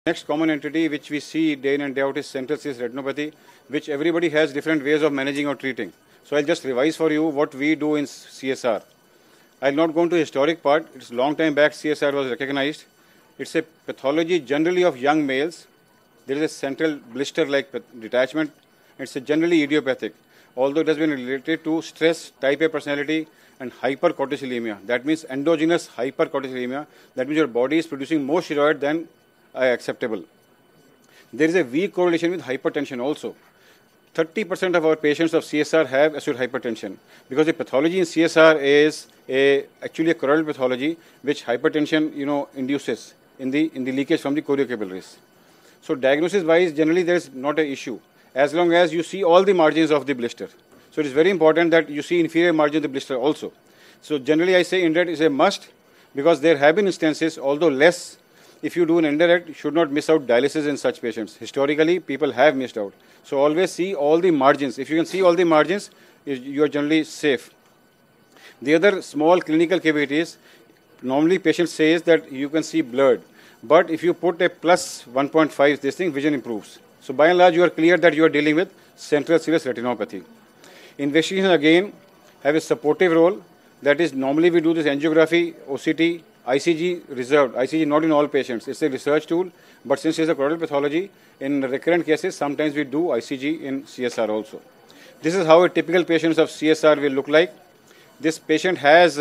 Next common entity which we see day in and day out is central serous retinopathy, which everybody has different ways of managing or treating. So I'll just revise for you what we do in CSR. I'll not go into the historic part. It's a long time back CSR was recognized. It's a pathology generally of young males. There is a central blister-like detachment. It's a generally idiopathic, although it has been related to stress, type A personality, and hypercortisolemia. That means endogenous hypercortisolemia. That means your body is producing more steroid than acceptable. There is a weak correlation with hypertension also. 30% of our patients of CSR have acute hypertension because the pathology in CSR is actually a choroidal pathology which hypertension induces in the leakage from the choriocapillaries. So diagnosis wise generally there is not an issue as long as you see all the margins of the blister. So it is very important that you see inferior margin of the blister also. So generally I say indirect is a must because there have been instances, although less. If you do an indirect, you should not miss out dialysis in such patients. Historically, people have missed out. So always see all the margins. If you can see all the margins, you are generally safe. The other small clinical cavity is, normally patient says that you can see blurred. But if you put a plus 1.5, this thing, vision improves. So by and large, you are clear that you are dealing with central serous retinopathy. Investigation again have a supportive role. That is, normally we do this angiography, OCT, ICG reserved. ICG not in all patients. It's a research tool, but since it's a choroidal pathology, in recurrent cases, sometimes we do ICG in CSR also. This is how a typical patient of CSR will look like. This patient has,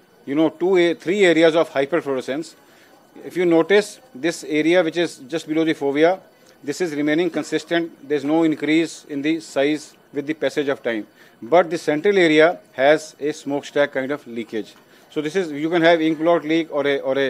three areas of hyperfluorescence. If you notice, this area which is just below the fovea, this is remaining consistent. There's no increase in the size with the passage of time. But the central area has a smokestack kind of leakage. So this is, you can have ink blot leak or a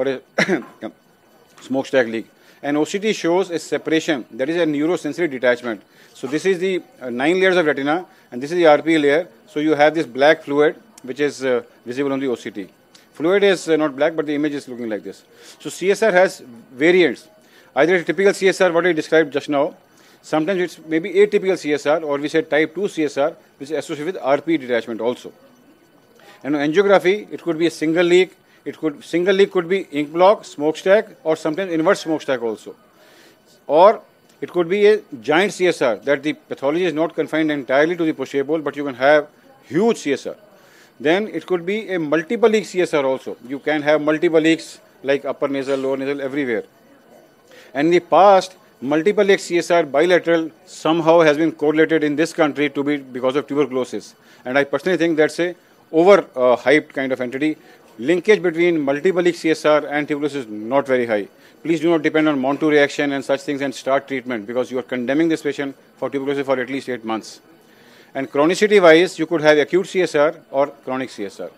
smokestack leak. And OCT shows a separation, that is a neurosensory detachment. So this is the 9 layers of retina and this is the RPE layer. So you have this black fluid which is visible on the OCT. Fluid is not black, but the image is looking like this. So CSR has variants. Either a typical CSR, what I described just now, sometimes it's maybe atypical CSR, or we say type 2 CSR, which is associated with RPE detachment also. And angiography, it could be a single leak. Single leak could be ink block, smokestack, or sometimes inverse smokestack also. Or it could be a giant CSR, that the pathology is not confined entirely to the posterior pole, but you can have huge CSR. Then it could be a multiple leak CSR also. You can have multiple leaks like upper nasal, lower nasal, everywhere. And in the past, multiple leak CSR bilateral somehow has been correlated in this country to be because of tuberculosis. And I personally think that's a over-hyped kind of entity. Linkage between multiple leak CSR and tuberculosis is not very high. Please do not depend on Montu reaction and such things and start treatment because you are condemning this patient for tuberculosis for at least 8 months. And chronicity-wise, you could have acute CSR or chronic CSR.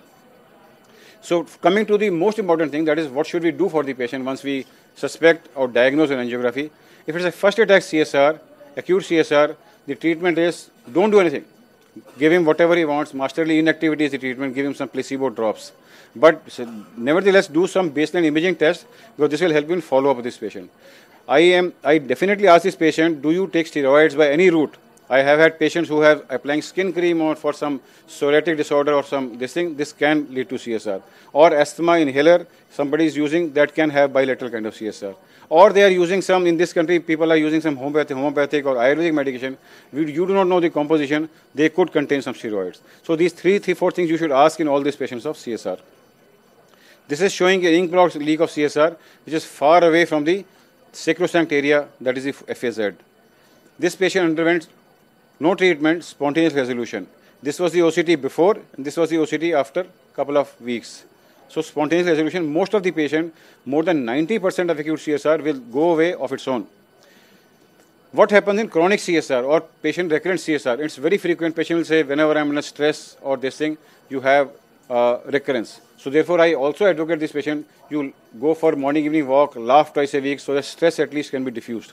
So coming to the most important thing, that is what should we do for the patient once we suspect or diagnose an angiography. If it's a first attack CSR, acute CSR, the treatment is don't do anything. Give him whatever he wants. Masterly inactivity is the treatment. Give him some placebo drops. But nevertheless, do some baseline imaging test because this will help you in follow-up with this patient. I definitely ask this patient, do you take steroids by any route? I have had patients who have applying skin cream or for some psoriatic disorder or this can lead to CSR. Or asthma inhaler, somebody is using, that can have bilateral kind of CSR. Or they are using some, in this country, people are using some homeopathic or Ayurvedic medication. You do not know the composition, they could contain some steroids. So these four things you should ask in all these patients of CSR. This is showing an ink blot leak of CSR, which is far away from the sacrosanct area, that is the FAZ. This patient underwent no treatment, spontaneous resolution. This was the OCT before, and this was the OCT after a couple of weeks. So spontaneous resolution, most of the patient, more than 90% of acute CSR will go away of its own. What happens in chronic CSR or patient recurrent CSR? It's very frequent. Patient will say, whenever I'm in a stress or this thing, you have recurrence. So therefore, I also advocate this patient, you'll go for morning, evening walk, laugh twice a week, so that stress at least can be diffused.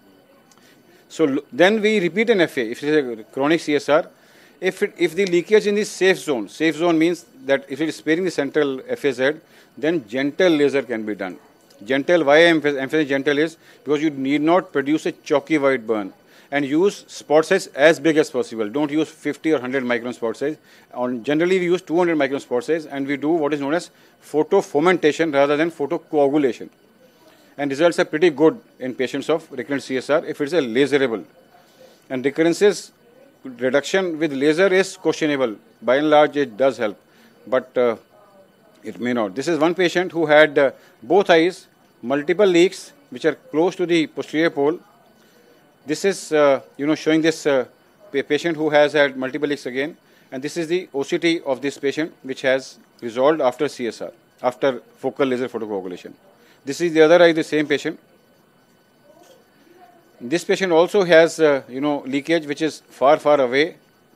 So then we repeat an FA, if it is a chronic CSR. If the leakage in the safe zone means that if it is sparing the central FAZ, then gentle laser can be done. Gentle, why I emphasize gentle is because you need not produce a chalky white burn. And use spot size as big as possible. Don't use 50 or 100 micron spot size. Generally, we use 200 micron spot size and we do what is known as photofomentation rather than photocoagulation. and results are pretty good in patients of recurrent CSR if it's a laserable. And recurrences reduction with laser is questionable. By and large, it does help, but it may not. This is one patient who had both eyes, multiple leaks which are close to the posterior pole. This is showing this patient who has had multiple leaks again, and this is the OCT of this patient which has resolved after CSR, after focal laser photocoagulation. This is the other eye, the same patient. This patient also has leakage which is far away.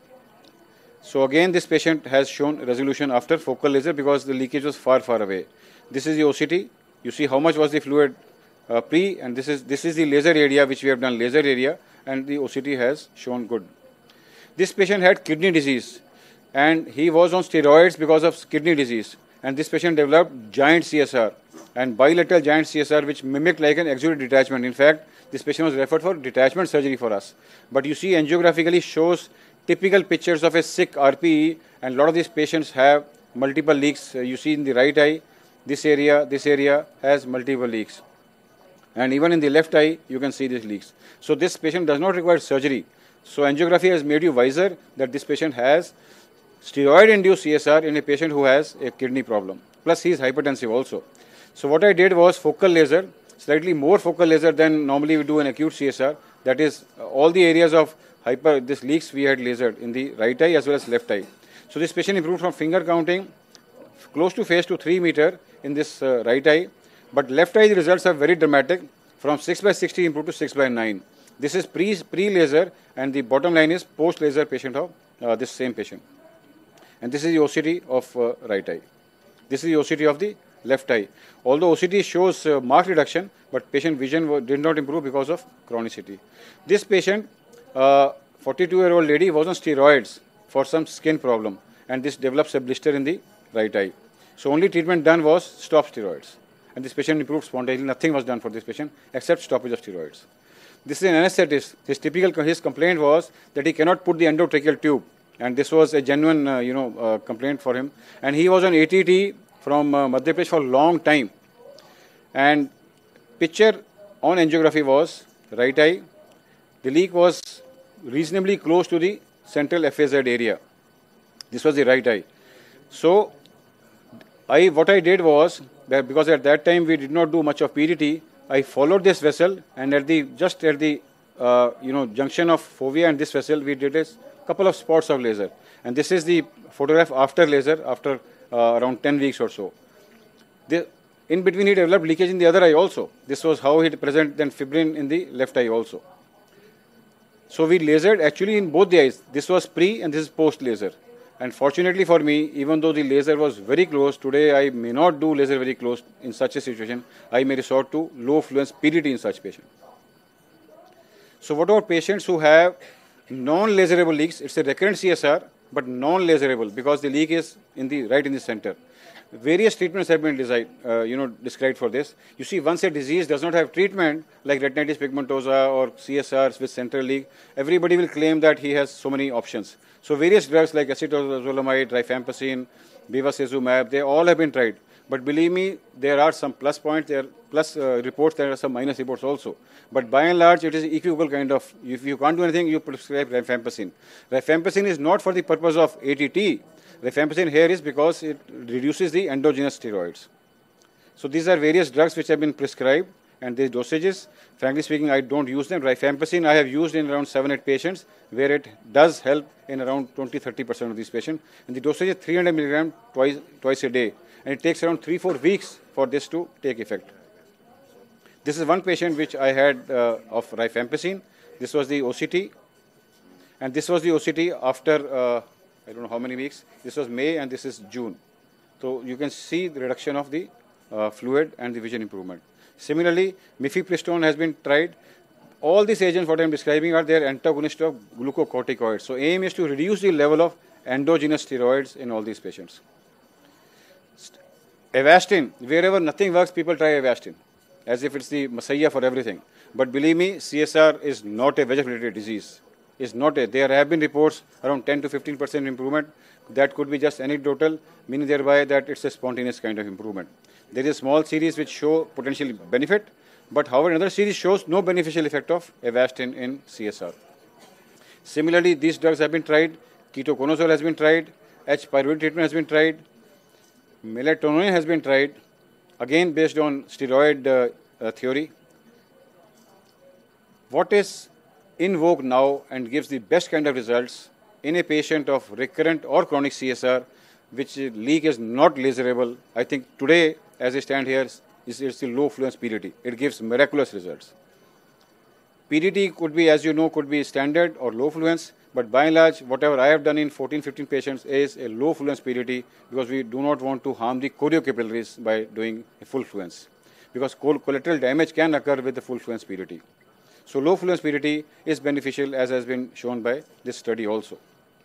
So again, this patient has shown resolution after focal laser because the leakage was far away. This is the OCT. You see how much was the fluid pre, and this is the laser area which we have done laser area, and the OCT has shown good. This patient had kidney disease, and he was on steroids because of kidney disease. And this patient developed giant CSR and bilateral giant CSR which mimicked like an exudate detachment. In fact, this patient was referred for detachment surgery for us. But you see, angiographically shows typical pictures of a sick RPE, and a lot of these patients have multiple leaks. You see in the right eye, this area has multiple leaks. And even in the left eye, you can see these leaks. So this patient does not require surgery. So angiography has made you wiser that this patient has steroid-induced CSR in a patient who has a kidney problem. Plus, he is hypertensive also. So what I did was focal laser, slightly more focal laser than normally we do in acute CSR. That is, all the areas of this leaks we had lasered in the right eye as well as left eye. So this patient improved from finger counting close to phase to 3 meter in this right eye. But left eye, the results are very dramatic. From 6/60 improved to 6/9. This is pre-laser, and the bottom line is post-laser patient of this same patient. And this is the OCT of right eye. This is the OCT of the left eye. Although OCT shows marked reduction, but patient vision did not improve because of chronicity. This patient, 42-year-old lady, was on steroids for some skin problem, and this develops a blister in the right eye. So only treatment done was stop steroids. And this patient improved spontaneously. Nothing was done for this patient except stoppage of steroids. This is an anesthetist. His complaint was that he cannot put the endotracheal tube, and this was a genuine complaint for him. And he was on ATT from Madhya Pradesh for a long time. And picture on angiography was right eye. The leak was reasonably close to the central FAZ area. This was the right eye. So what I did was, because at that time we did not do much of PDT, I followed this vessel, and just at the junction of fovea and this vessel, we did a couple of spots of laser. And this is the photograph after laser, after around 10 weeks or so. In between, he developed leakage in the other eye also. This was how he present then fibrin in the left eye also. So we lasered actually in both the eyes. This was pre and this is post laser. And fortunately for me, even though the laser was very close, today I may not do laser very close in such a situation. I may resort to low fluence PDT in such patient. So what about patients who have non-laserable leaks? It's a recurrent CSR, but non-laserable because the leak is right in the center. Various treatments have been described for this. You see, once a disease does not have treatment, like retinitis pigmentosa or CSRs with central leak, everybody will claim that he has so many options. So various drugs like acetazolamide, rifampicin, bevacizumab, they all have been tried. But believe me, there are some plus points, there are plus reports, there are some minus reports also. But by and large, it is equivocal kind of, if you can't do anything, you prescribe rifampicin. Rifampicin is not for the purpose of ATT. Rifampicin here is because it reduces the endogenous steroids. So these are various drugs which have been prescribed, and these dosages, frankly speaking, I don't use them. Rifampicin I have used in around 7-8 patients, where it does help in around 20-30% of these patients. And the dosage is 300 milligram twice a day. And it takes around 3-4 weeks for this to take effect. This is one patient which I had of rifampicin. This was the OCT. And this was the OCT after, I don't know how many weeks. This was May and this is June. So you can see the reduction of the fluid and the vision improvement. Similarly, mifepristone has been tried. All these agents what I am describing are their antagonists of glucocorticoids. So aim is to reduce the level of endogenous steroids in all these patients. Avastin, wherever nothing works, people try Avastin, as if it's the messiah for everything. But believe me, CSR is not a VEGF-related disease. There have been reports around 10 to 15% improvement. That could be just anecdotal, meaning thereby that it's a spontaneous kind of improvement. There is a small series which show potential benefit, But however, another series shows no beneficial effect of Avastin in CSR. Similarly, these drugs have been tried. Ketoconazole has been tried. H-pyruvate treatment has been tried. Melatonin has been tried, again based on steroid theory. What is in vogue now and gives the best kind of results in a patient of recurrent or chronic CSR, which leak is not laserable, I think today, as I stand here, is the low fluence PDT. It gives miraculous results. PDT could be, as you know, could be standard or low fluence, but by and large, whatever I have done in 14, 15 patients is a low fluence PDT, because we do not want to harm the choriocapillaries by doing a full fluence, because collateral damage can occur with the full fluence PDT. So low fluence PDT is beneficial, as has been shown by this study also.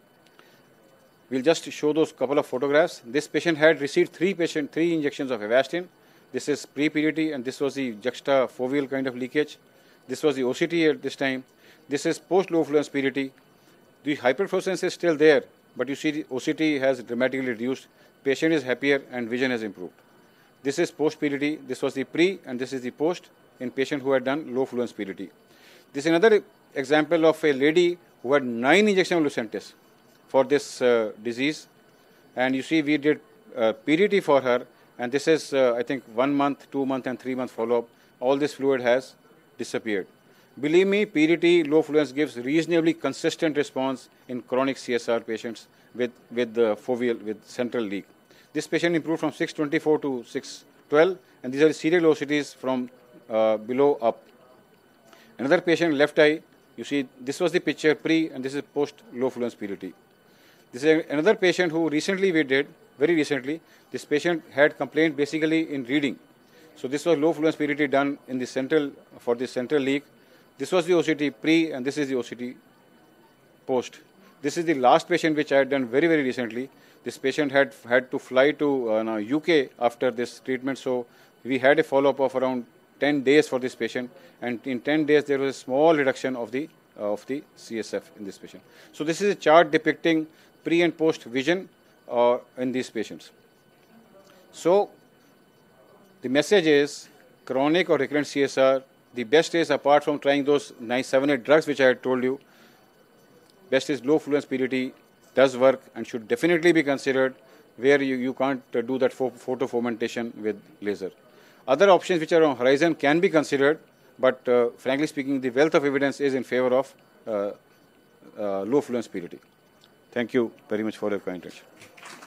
We'll just show those couple of photographs. This patient had received three injections of Avastin. This is pre-PDT, and this was the juxtafoveal kind of leakage. This was the OCT at this time. This is post-low fluence PDT. The hyperfluorescence is still there, but you see the OCT has dramatically reduced. Patient is happier and vision has improved. This is post-PDT. This was the pre, and this is the post in patient who had done low fluence PDT. This is another example of a lady who had 9 injections of Lucentis for this disease. And you see we did PDT for her, and this is, I think, 1 month, 2 month, and 3 month follow-up. All this fluid has disappeared. Believe me, PDT low fluence gives reasonably consistent response in chronic CSR patients with foveal, with central leak. This patient improved from 624 to 612, and these are serial OCTs from below up. Another patient, left eye, you see this was the picture pre, and this is post low fluence PDT. This is another patient who recently we did, very recently. This patient had complaint basically in reading. So this was low fluence PDT done in the central, for the central leak. This was the OCT pre, and this is the OCT post. This is the last patient which I had done very, very recently. This patient had to fly to UK after this treatment, so we had a follow-up of around 10 days for this patient, and in 10 days there was a small reduction of the CSF in this patient. So this is a chart depicting pre and post vision in these patients. So the message is chronic or recurrent CSR, the best is, apart from trying those nice 7-8 drugs which I had told you, best is low fluence PDT does work and should definitely be considered where you can't do that photo fomentation with laser. Other options which are on horizon can be considered, but frankly speaking, the wealth of evidence is in favor of low fluence PDT. Thank you very much for your kind attention.